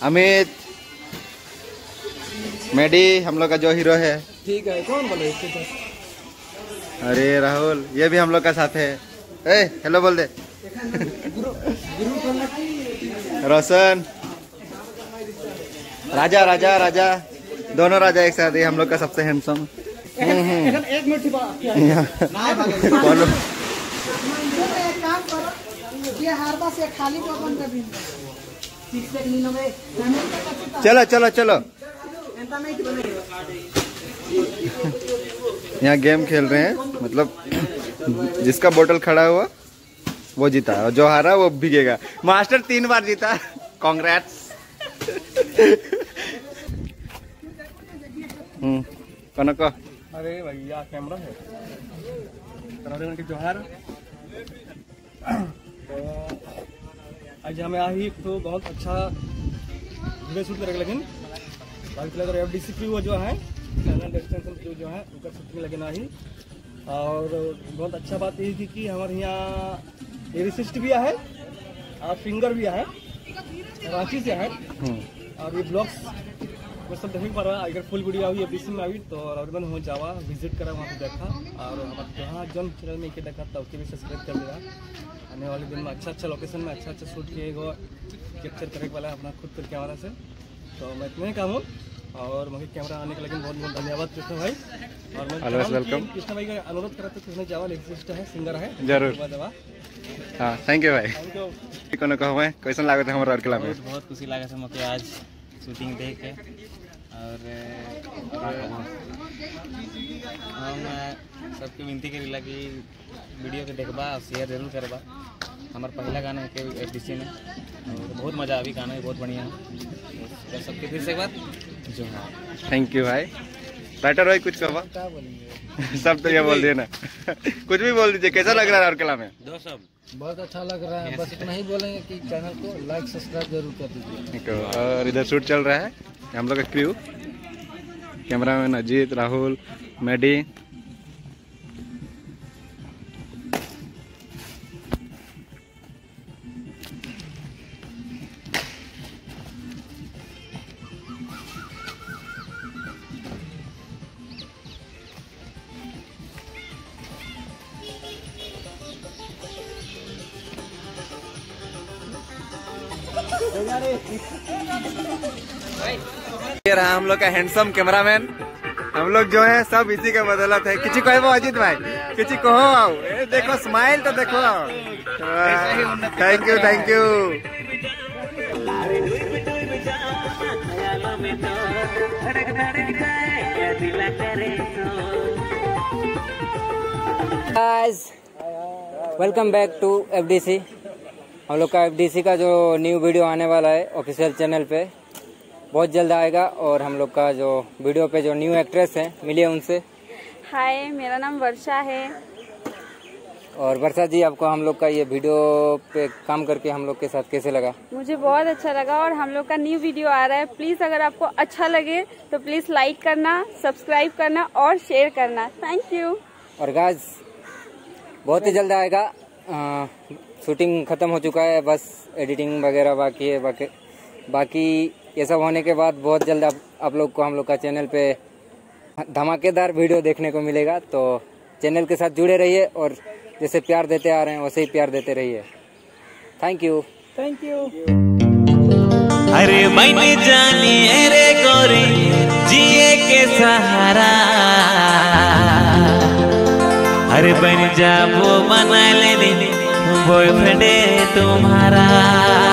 अमित, मेडी हम लोग का जो हीरो है। ठीक है, कौन बोले इसके पास? अरे राहुल, ये भी हम लोग का साथ है। ए हेलो बोल दे। रोशन, राजा राजा राजा, दोनों राजा एक साथ ही हम लोग का सबसे हैंडसम। एक मिनट चलो चलो चलो, यहाँ गेम खेल रहे हैं, मतलब जिसका बोतल खड़ा हुआ वो जीता और जो हारा वो भीगेगा। मास्टर 3 बार जीता, कांग्रेट्स। कनक, अरे भैया कैमरा है की जोहार। तो आज हमें आई तो बहुत अच्छा वीडियो शूट करेगा, लेकिन बाकी FDC की वो जो है चैनल एक्सटेंशन जो है उनका शूटिंग लगे नहीं। और बहुत अच्छा बात यही थी कि हमारे यहाँ लिरिसिस्ट भी है और सिंगर भी है, रांची से है। और ये ब्लॉग्स वो सब देखने पा रहा है। अगर फुल वीडियो आई FDC में आई तो राउंड हो जावा, विजिट करा, वहाँ पे देखा। और हमारे जहाँ जन चैनल में एक देखा था उसके भी सब्सक्राइब कर दिया। आने वाले दिन में अच्छा लोकेशन में अच्छा शूट किए कैप्चर करने वाला है अपना खुद कर कैमरा से। तो मैं इतने काम हूँ और मुझे कैमरा आने के लिए बहुत बहुत धन्यवाद कृष्ण भाई। और मैं वेलकम कृष्ण भाई का अनुरोध करा तो कृष्ण जावा लिरिसिस्ट है, सिंगर है जरूर। हाँ थैंक यू भाई। कोनो कहवे कैसन लागत है हमरा अरकला में? बहुत खुशी लागत है मुझे आज शूटिंग देख के। और हम सबके विनती करेला कि वीडियो के देखबा और शेयर जरूर करबा। हमारा पहला गाना है FDC में और बहुत मज़ा आवी, गाना भी बहुत बढ़िया है। तो सबके फिर से एक बार जो हाँ थैंक यू भाई। राइटर भाई कुछ कहवा? सब तो ये बोल दिए ना। कुछ भी बोल दीजिए, कैसा लग रहा है अरकला में? दो सब बहुत अच्छा लग रहा है। बस इतना ही बोलेंगे कि चैनल को लाइक सब्सक्राइब जरूर कर दीजिए। और इधर शूट चल रहा है, हम लोग का क्रू, कैमरामैन अजीत, राहुल, मेडी। ये रहा हम लोग का हैंडसम कैमरामैन। हम लोग जो है सब इसी का बदौलत है। किसी कहो अजीत भाई, किसी कहो आओ, देखो स्माइल तो देखो। Thank you thank you. Guys welcome back to FDC। हम लोग का FDC का जो न्यू वीडियो आने वाला है ऑफिशियल चैनल पे बहुत जल्द आएगा। और हम लोग का जो वीडियो पे जो न्यू एक्ट्रेस हैं मिलिए उनसे। हाय, मेरा नाम वर्षा है। और वर्षा जी, आपको हम लोग का ये वीडियो पे काम करके हम लोग के साथ कैसे लगा? मुझे बहुत अच्छा लगा और हम लोग का न्यू वीडियो आ रहा है। प्लीज अगर आपको अच्छा लगे तो प्लीज लाइक करना, सब्सक्राइब करना और शेयर करना। Thank you. और गाइस बहुत ही जल्द आएगा। शूटिंग खत्म हो चुका है, बस एडिटिंग वगैरह बाकी है। बाकी ये सब होने के बाद बहुत जल्द आप लोग को हम लोग का चैनल पे धमाकेदार वीडियो देखने को मिलेगा। तो चैनल के साथ जुड़े रहिए और जैसे प्यार देते आ रहे हैं वैसे ही प्यार देते रहिए। Thank you thank you. अरे मैंने जानी रे गोरी जिए के सहारा, अरे बन जा वो मना लेने बॉयफ्रेंड तुम्हारा।